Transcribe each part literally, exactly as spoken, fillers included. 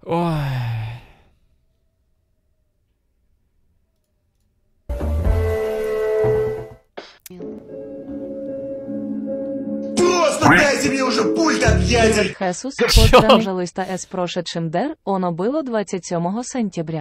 Ой. Просто дайте мне уже пульт от ядер! Хесус, пожалуйста, с прошедшим дер, оно было двадцать седьмого сентября.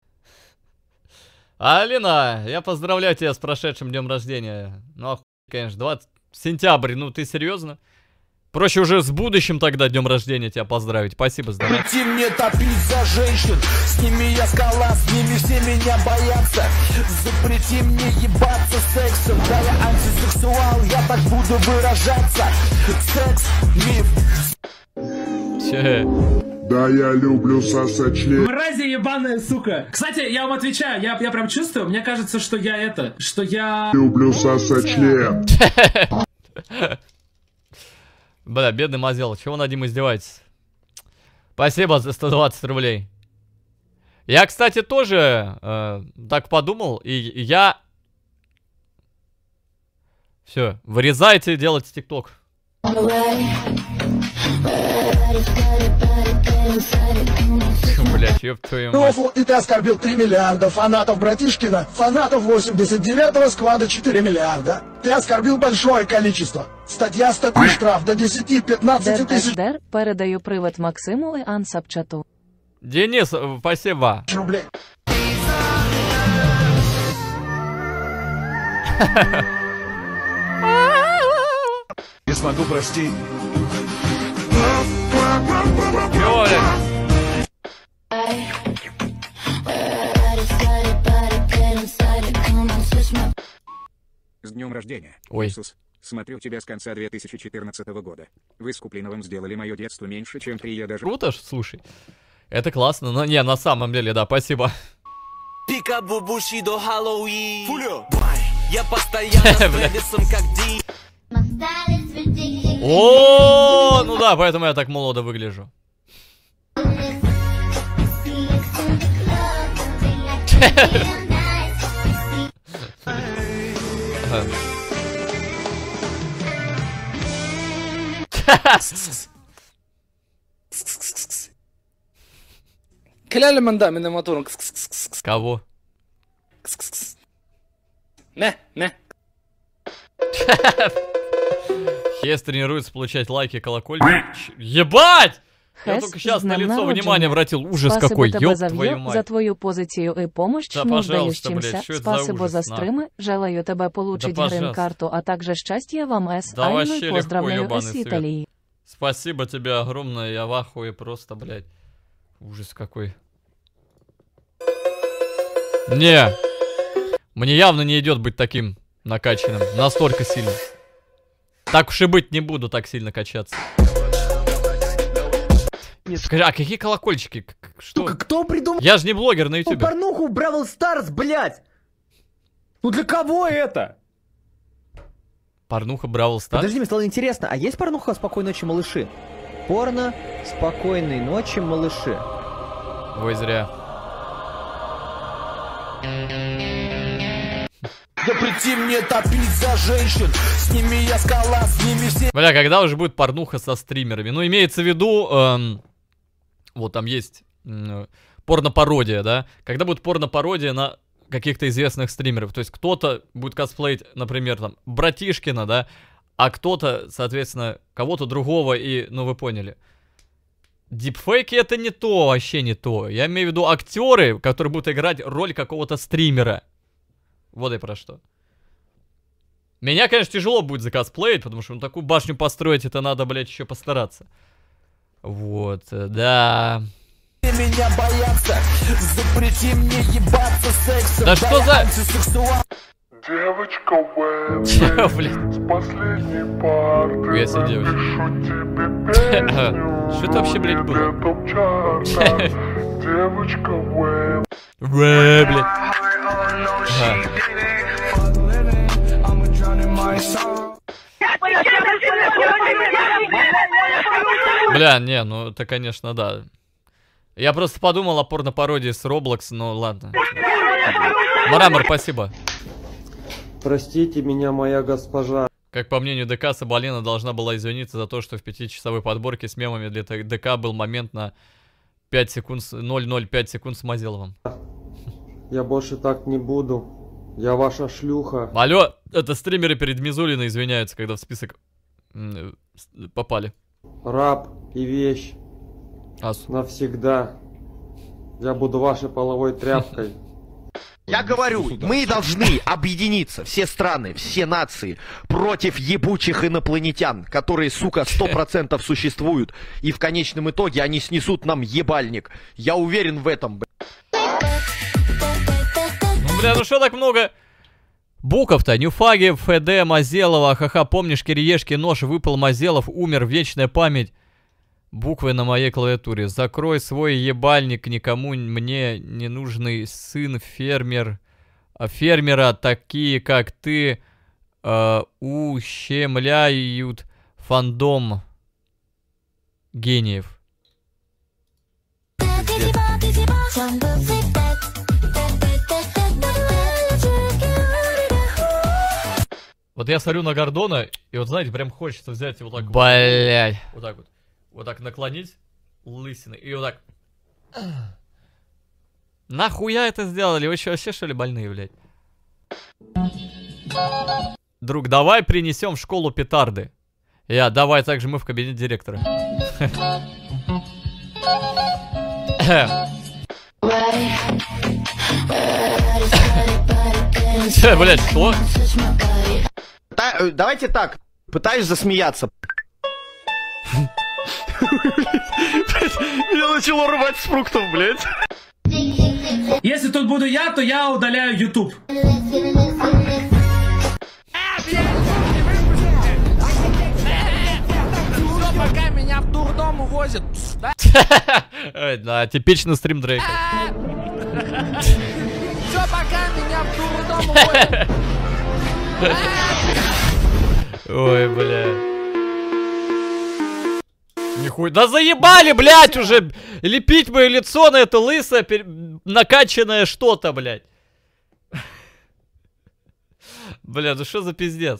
Алина, я поздравляю тебя с прошедшим днем рождения. Ну, охуеть, конечно, двадцать сентября, ну ты серьезно? Проще уже с будущим тогда днем рождения тебя поздравить. Спасибо, здорово. Запрети мне топить за женщин, с ними я скала, с ними все меня боятся. Запрети мне ебаться сексом, да я антисексуал, я так буду выражаться. Секс, миф. Че? Да, я люблю сосать член. Мрази ебаная, сука. Кстати, я вам отвечаю, я, я прям чувствую, мне кажется, что я это, что я... Люблю сосать член. Бля, бедный Мазел, чего над ним издеваетесь? Спасибо за сто двадцать рублей. Я, кстати, тоже э, так подумал, и я... Все, вырезайте, делайте тикток. Блять, ёб твою мать. И ты оскорбил три миллиарда фанатов Братишкина, фанатов восемьдесят девятого сквада четыре миллиарда. Ты оскорбил большое количество. Статья статьи штраф до десяти-пятнадцати тысяч Дер, передаю привод Максиму и Ансапчату. Денис, спасибо. рублей. Не смогу простить. С днем рождения. Ой. Иисус. Смотрю тебя с конца две тысячи четырнадцатого года. Вы с Куплиновым сделали мое детство меньше, чем три, я даже... Круто ж, слушай. Это классно, но не, на самом деле, да, спасибо. Пика-бубуши до Хэллоуин. Я постоянно с Трэвисом как Ди. О, ну да, поэтому я так молодо выгляжу. Кляли мандами на мотору. Кого? Не, не. Хес тренируется получать лайки, колокольчик. Ебать! Я Хес, только сейчас з на днем лицо народження. внимание обратил. Ужас Спасибо какой, тебе ёб за твою в'ю, за мать. твою позицію і помощь, Да, нуждающимся. пожалуйста, блядь, что это за Спасибо ужас, за стримы, желаю тебе получить Да, пожалуйста. грин-карту, а также счастья вам, С. Да Айну, вообще и легко, поздравляю ёбаный с свет. Италией. Спасибо тебе огромное, я в ахуе просто, блядь. Ужас какой. Не. Мне явно не идет быть таким накачанным. Настолько сильно. Так уж и быть, не буду так сильно качаться. Скажи, а какие колокольчики? К- к- Что? Сука, кто придумал Я же не блогер на ютубе. порнуху в Бравл Старс, блядь? Ну для кого это? Порнуха Бравл Старс? Подожди, мне стало интересно, а есть порнуха «Спокойной ночи, малыши»? Порно «Спокойной ночи, малыши». Ой, зря. Запрети мне топить за женщин, с ними я скала, с ними все... Бля, когда уже будет порнуха со стримерами? Ну, имеется в виду... эм, вот там есть м, порно-пародия, да? Когда будет порно-пародия на каких-то известных стримеров. То есть кто-то будет косплеить, например, там, Братишкина, да? А кто-то, соответственно, кого-то другого и... Ну, вы поняли. Дипфейки это не то, вообще не то. Я имею в виду актеры, которые будут играть роль какого-то стримера. Вот и про что. Меня, конечно, тяжело будет закосплеить, потому что ну, такую башню построить, это надо, блядь, еще постараться. Вот, э, да. Меня боятся, запрети мне ебаться сексом. Да что я за... антисексуал. Девочка Уэн, Чё, блядь? с последней парты Хуя себе, девочка. напишу тебе песню. Что это вообще, блядь, было? Где топ-чарта. Девочка Уэн. Ре, блядь. Ага. Бля, не, ну это, конечно, да. Я просто подумал о порно-пародии с Roblox, но ладно. Марамор, спасибо. Простите меня, моя госпожа. Как по мнению ДК, Соболина должна была извиниться за то, что в пятичасовой подборке с мемами для ДК был момент на пять секунд, с- ноль ноль пять секунд с Мазеловым. Я больше так не буду. Я ваша шлюха. Алло, это стримеры перед Мизулиной извиняются, когда в список м, с- попали. Раб и вещь. Асу. Навсегда. Я буду вашей половой тряпкой. Я говорю, мы должны объединиться, все страны, все нации, против ебучих инопланетян, которые, сука, сто процентов существуют, и в конечном итоге они снесут нам ебальник. Я уверен в этом, б***ь. Ну, бля, ну что так много букв-то? Нюфаги, ФД, Мазелова, ха-ха, помнишь, Кириешки, нож, выпал Мазелов, умер, вечная память. Буквы на моей клавиатуре. Закрой свой ебальник, никому мне не нужный сын фермер. а, Фермера, такие как ты, э, ущемляют фандом гениев. Вот я смотрю на Гордона, и вот знаете, прям хочется взять и вот так. Блять. Вот так вот. Вот так наклонить лысины и вот так. Нахуя это сделали? Вы что, вообще что ли больные, блядь? Друг, давай принесем в школу петарды. Я, давай, также мы в кабинет директора. Блять, что? Та- э, давайте так, пытаюсь засмеяться. Меня начало рвать с фруктов, блядь. Если тут буду я, то я удаляю YouTube. Пока меня в дурдом увозят. Да, типичный стрим Дрейка. Все, пока меня в дурдом увозят. Ой, бля. Нихуя. Да заебали, блядь, уже лепить мое лицо на это лысое, пер... накачанное что-то, блядь. Бля, ну что за пиздец?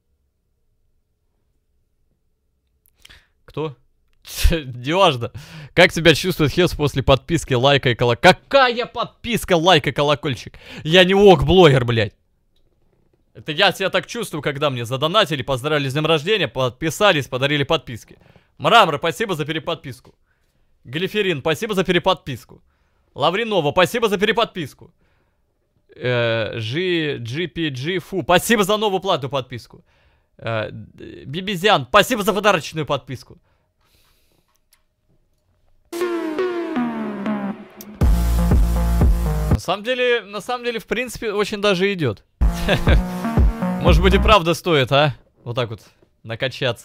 Кто? Неважно. Как себя чувствует Хес после подписки, лайка и колокольчик? Какая подписка, лайк и колокольчик? Я не ок-блогер, блядь. Это я себя так чувствую, когда мне задонатили, поздравили с днем рождения, подписались, подарили подписки. Мрамор, спасибо за переподписку. Глиферин, спасибо за переподписку. Лавринова, спасибо за переподписку. Э, G, джи пи джи, фу, спасибо за новую платную подписку. Э, Бибизян, спасибо за подарочную подписку. На самом деле, на самом деле, в принципе, очень даже идет. Может быть и правда стоит, а? Вот так вот, накачаться.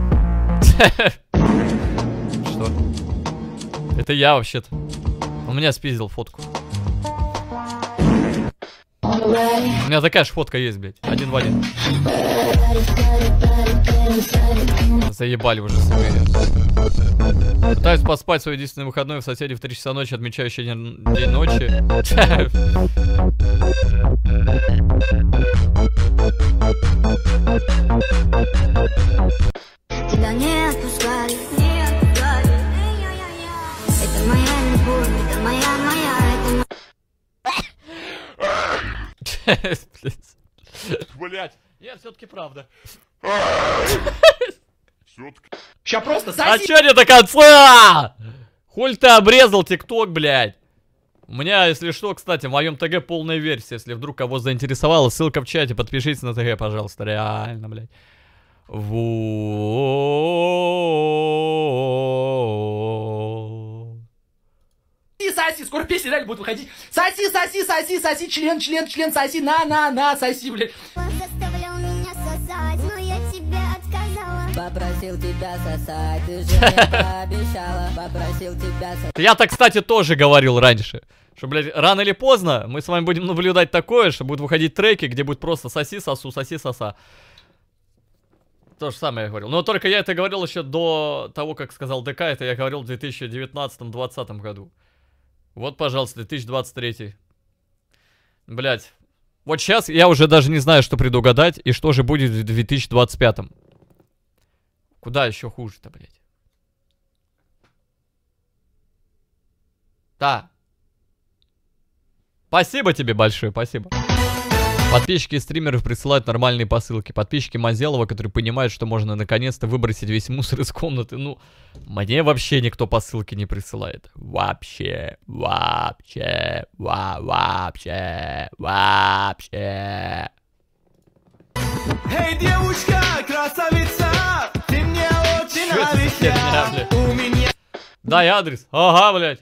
Что? Это я вообще-то. У меня спиздил фотку. У меня такая же фотка есть, блядь. Один в один. Заебали уже себе. Пытаюсь поспать свой единственный выходной в соседей в три часа ночи, отмечающий день, день ночи. Тебя не отпускали, не отпускали. Это моя любовь, это моя, моя, это моя. Блять, нет, все-таки правда. Ща просто А чё не до конца? Хуль ты обрезал тикток, блядь. У меня, если что, кстати, в моем ТГ полная версия. Если вдруг кого заинтересовало, ссылка в чате, подпишитесь на ТГ, пожалуйста. Реально, блядь. Во. Соси, соси, скоро песня реально будет выходить. Соси, соси, соси, соси, член, член, член, соси, на, на, на, соси, блядь. Заставлял меня сосать, но я тебе отказала. Попросил тебя сосать, ты же мне пообещала. Попросил тебя сосать. Я так, кстати, тоже говорил раньше. Что, блядь, рано или поздно мы с вами будем наблюдать такое, что будут выходить треки, где будет просто соси, сосу, соси, соса. То же самое я говорил. Но только я это говорил еще до того, как сказал ДК. Это я говорил в две тысячи девятнадцатом-двадцатом году. Вот, пожалуйста, две тысячи двадцать третий. Блять. Вот сейчас я уже даже не знаю, что предугадать и что же будет в две тысячи двадцать пятом. Куда еще хуже-то, блять? Да. Спасибо тебе большое, спасибо. Подписчики стримеров присылают нормальные посылки. Подписчики Мазелова, которые понимают, что можно наконец-то выбросить весь мусор из комнаты. Ну, мне вообще никто посылки не присылает. Вообще, вообще, ва вообще, вообще. Эй, девушка, красавица, ты мне очень нравишься. У меня... Дай адрес. Ага, блядь.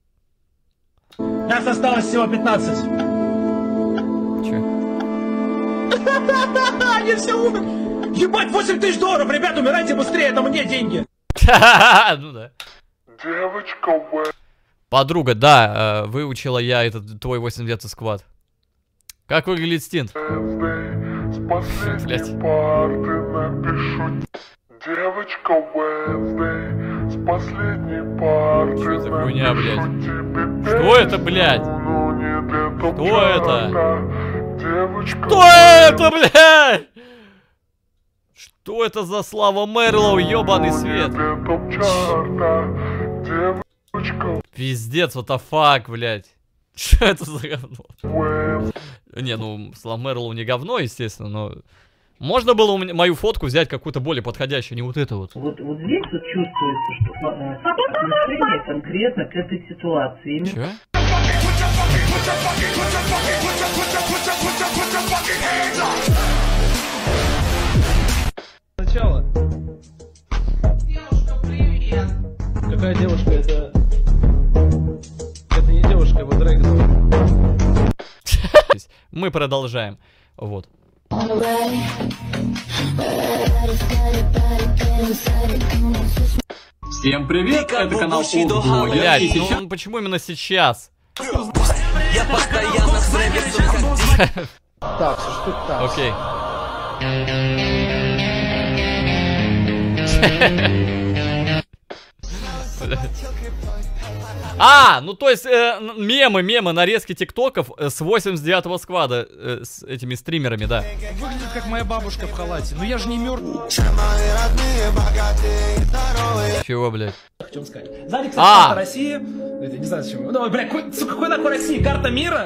Нас осталось всего пятнадцать. Че? Они все умерли. Ебать, восемь тысяч долларов, ребят, умирайте быстрее, это мне деньги. Ну да. Девочка Веб. Подруга, да, выучила я этот твой восемьдесят девятый сквад. Как выглядит стинт? С последней парты напишу. Девочка Wednesday, с последней парты. Что за хуйня, блядь? Что это, блядь? Что это? Девочка Что это, блядь? Что это за Слава Мэрлоу, ёбаный свет? Пиздец, what the fuck, блядь. Что это за говно? Не, ну, Слава Мэрлоу не говно, естественно, но... Можно было у меня мою фотку взять какую-то более подходящую, не вот это вот. Вот, вот здесь вот чувствуется, что отношение конкретно к этой ситуации. Чё? Сначала. Девушка, привет. Какая девушка? Это... Это не девушка, это Дрэгон. Мы продолжаем. Вот. Всем привет, это канал Угу. Блять, ну почему именно сейчас? Я постоянно в рэпе, Так, что так? Окей. А, ну то есть э, мемы, мемы, нарезки тиктоков э, с восемьдесят девятого сквада э, с этими стримерами, да. Выглядит как моя бабушка в халате, но я же не мертвый. Чего, блядь? Хотел сказать. Сзади, кстати, А! карта России. Это не знаю зачем. Ну, бля, какой, сука, какой нахуй России? Карта мира?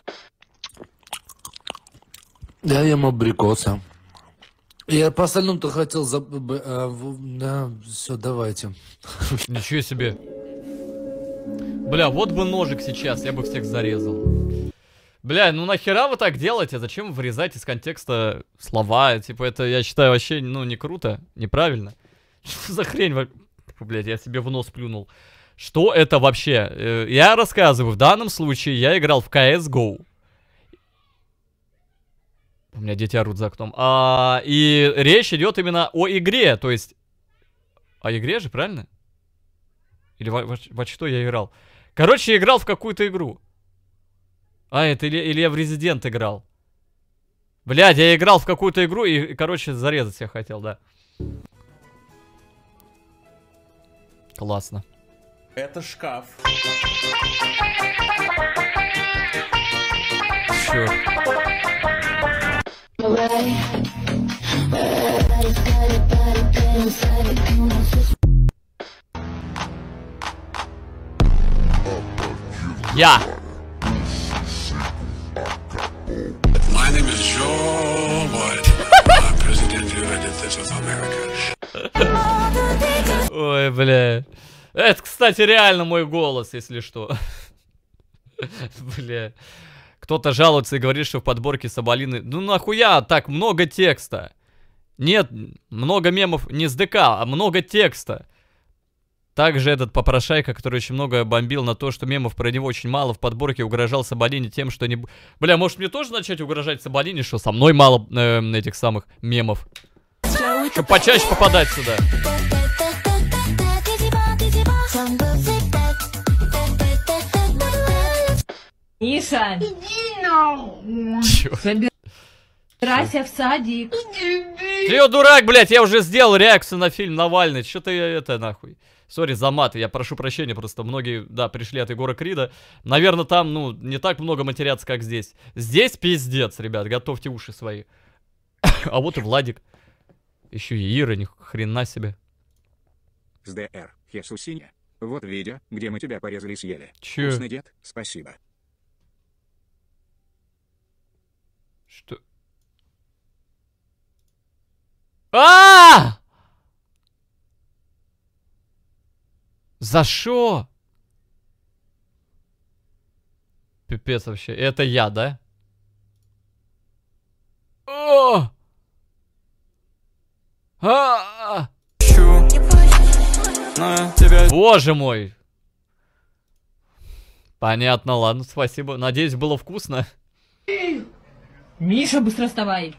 Я ем абрикоса. Я по остальному-то хотел заб... а, в... Да, все, давайте. Ничего себе. Бля, вот бы ножик сейчас, я бы всех зарезал. Бля, ну нахера вы так делаете? Зачем вы вырезаете из контекста слова? Типа, это, я считаю, вообще, ну, не круто, неправильно. Что за хрень? Блядь, я себе в нос плюнул. Что это вообще? Я рассказываю, в данном случае я играл в си эс го. У меня дети орут за окном. А, и речь идет именно о игре, то есть... О игре же, правильно? Или во, во, во что я играл? Короче, я играл в какую-то игру. А, это или, или я в Resident играл. Блядь, я играл в какую-то игру и, короче, зарезать себя хотел, да. Классно. Это шкаф. Чёрт. Я. My name is Joe Biden. I'm President of the United States of America. Ой, бля. Это, кстати, реально мой голос, если что. Бля. Кто-то жалуется и говорит, что в подборке Соболины... Ну нахуя так много текста? Нет, много мемов не с ДК, а много текста. Также этот попрошайка, который очень много бомбил на то, что мемов про него очень мало, в подборке угрожал Соболине тем, что не... Бля, может мне тоже начать угрожать Соболине, что со мной мало э, этих самых мемов? Чтоб почаще попадать сюда. Миша, собирайся в садик. Ты дурак, блядь, я уже сделал реакцию на фильм Навальный. Что ты это нахуй? Сори за мат, я прошу прощения, просто многие, да, пришли от Егора Крида. Наверное, там, ну, не так много матерятся, как здесь. Здесь пиздец, ребят, готовьте уши свои. А вот и Владик. Еще и Ира, ни хрена себе. С ДР, Хесусиня. Вот видео, где мы тебя порезали и съели. Чё? Вкусный дед, спасибо. Что? А! За шо? Пипец вообще. Это я, да? О! А! Боже мой. Понятно, ладно, спасибо. Надеюсь, было вкусно. Миша, быстро вставай.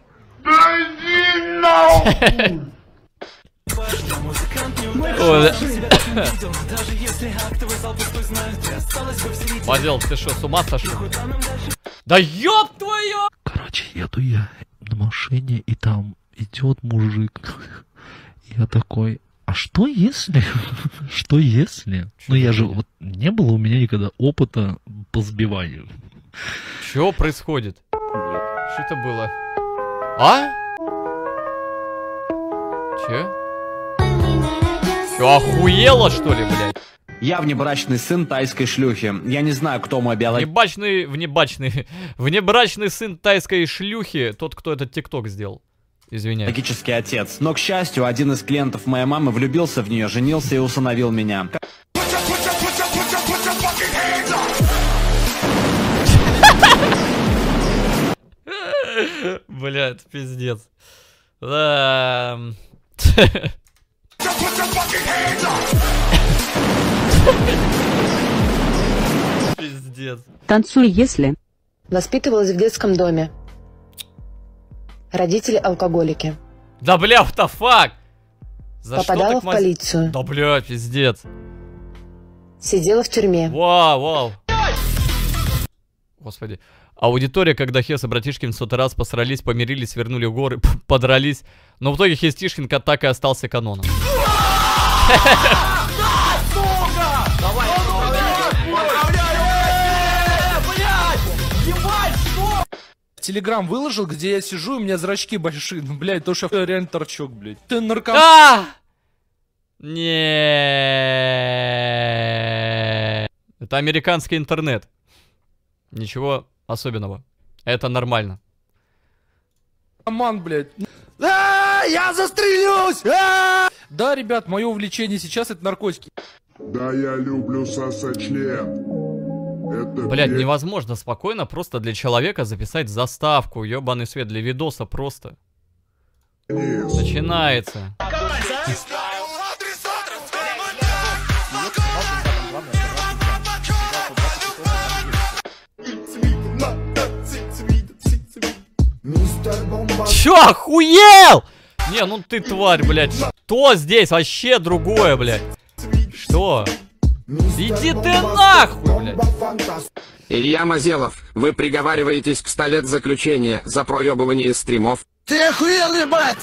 Мазел, ты что, с ума сошел? Да ёб твою! Короче, еду я на машине, и там идет мужик. Я такой, а что если? Что если? Ну я же, вот не было у меня никогда опыта по сбиванию. Что происходит? Что это было? А? Че? Че, охуела, что ли, блядь? Я внебрачный сын тайской шлюхи. Я не знаю, кто мой биологический... Внебрачный, внебрачный, внебрачный сын тайской шлюхи, тот, кто этот тикток сделал. Извиняюсь. Логический отец. Но, к счастью, один из клиентов моей мамы влюбился в нее, женился и усыновил меня. Блядь, пиздец. Да. Пиздец. Танцуй, если. Воспитывалась в детском доме. Родители алкоголики. Да бля, what the fuck? За Попадала что в так полицию. Да бля, пиздец. Сидела в тюрьме. Вау, вау. Господи. Аудитория, когда Хес и Братишкин в сотый раз посрались, помирились, вернули горы, подрались. Но в итоге Хес Тишкин так и остался каноном. Телеграм выложил, где я сижу, у меня зрачки большие. Ну, блядь, то что я реально торчок, блядь. Ты наркоман. А! Не. Это американский интернет. Ничего особенного. Это нормально. Наркоман, блядь. А, я застрелюсь! А! Да, ребят, мое увлечение сейчас это наркотики. Да, я люблю сосать член. Это Блядь, пе- невозможно спокойно просто для человека записать заставку, ёбаный свет, для видоса просто. Начинается. Чё, охуел? Не, ну ты тварь, блядь. Что здесь? Вообще другое, блядь. Что? Иди ты нахуй, блядь. Илья Мазелов, вы приговариваетесь к ста лет заключения за проебывание стримов. Ты охуел, ебать!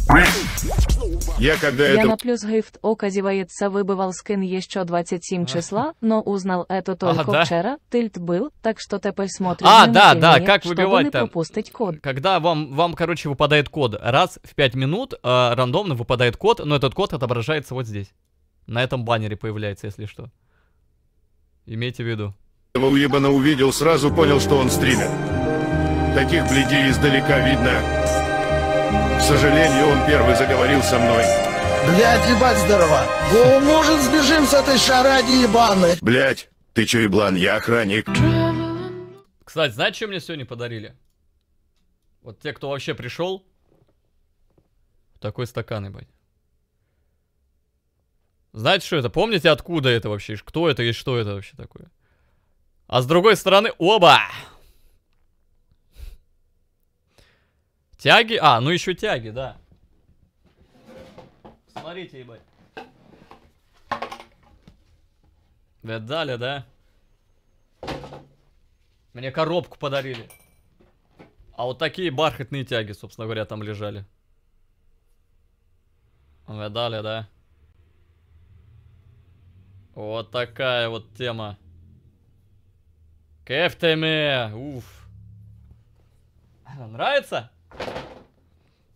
Я когда Я это... на плюс гифт оказывается выбывал скин еще двадцать семь числа, но узнал это только А, да? вчера. Тильт был, так что теперь смотрим А, на да, да, материале, как чтобы выбивать не там? пропустить код. Когда вам, вам, короче, выпадает код. Раз в пять минут э, рандомно выпадает код, но этот код отображается вот здесь. На этом баннере появляется, если что. Имейте в виду. Его уебана увидел, сразу понял, что он стример. Таких блядей издалека видно. К сожалению, он первый заговорил со мной. Блядь, ебать здорово. Го, может, сбежим с этой шаради ебаной? Блядь, ты чё, еблан, я охранник. Кстати, знаете, что мне сегодня подарили? Вот те, кто вообще пришел. Такой стакан, ебать. Знаете, что это? Помните, откуда это вообще? Кто это и что это вообще такое? А с другой стороны, оба! Тяги? А, ну еще тяги, да. Смотрите, ебать. Видали, да? Мне коробку подарили. А вот такие бархатные тяги, собственно говоря, там лежали. Видали, да? Вот такая вот тема. Кефтеме. Уф. Нравится?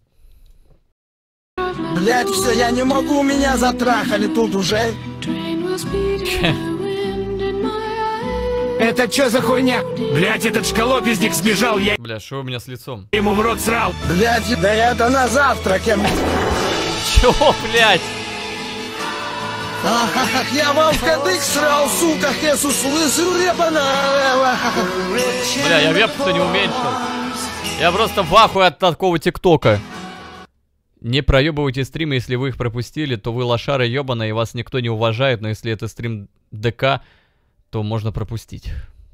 Блядь, все, я не могу, меня затрахали тут уже. Это что за хуйня? Блять, этот школопизник сбежал, я Бля, что у меня с лицом? ему в рот срал. Блять, да это на завтраке. Чего, блять? Ах, я вам в кадык срал, сука, Хесус, лысый репана. Бля, я веб-то не уменьшил. Я просто в ахуе от такого тиктока. Не проебывайте стримы, если вы их пропустили, то вы лошары ебаные, и вас никто не уважает, но если это стрим ДК, то можно пропустить.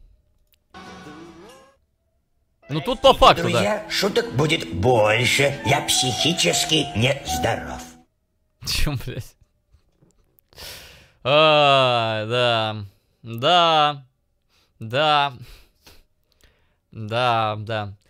Ну тут по факту, Друзья, да. шуток будет больше. Я психически нездоров. Чем, блядь? А, да. Да. Да. Да, да.